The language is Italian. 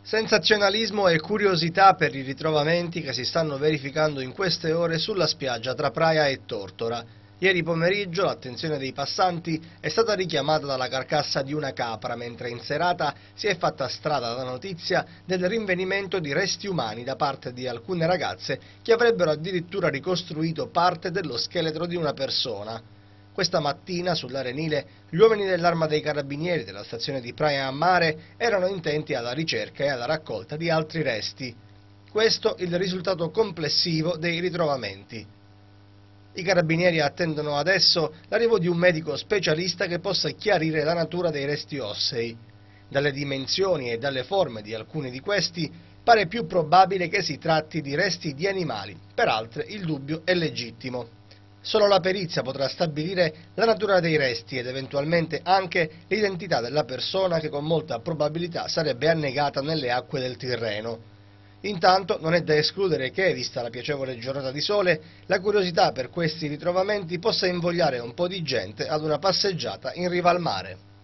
Sensazionalismo e curiosità per i ritrovamenti che si stanno verificando in queste ore sulla spiaggia tra Praia e Tortora. Ieri pomeriggio l'attenzione dei passanti è stata richiamata dalla carcassa di una capra, mentre in serata si è fatta strada la notizia del rinvenimento di resti umani da parte di alcune ragazze che avrebbero addirittura ricostruito parte dello scheletro di una persona. Questa mattina sull'Arenile gli uomini dell'Arma dei Carabinieri della stazione di Praia a Mare erano intenti alla ricerca e alla raccolta di altri resti. Questo il risultato complessivo dei ritrovamenti. I carabinieri attendono adesso l'arrivo di un medico specialista che possa chiarire la natura dei resti ossei. Dalle dimensioni e dalle forme di alcuni di questi pare più probabile che si tratti di resti di animali, per altre il dubbio è legittimo. Solo la perizia potrà stabilire la natura dei resti ed eventualmente anche l'identità della persona che con molta probabilità sarebbe annegata nelle acque del Tirreno. Intanto non è da escludere che, vista la piacevole giornata di sole, la curiosità per questi ritrovamenti possa invogliare un po' di gente ad una passeggiata in riva al mare.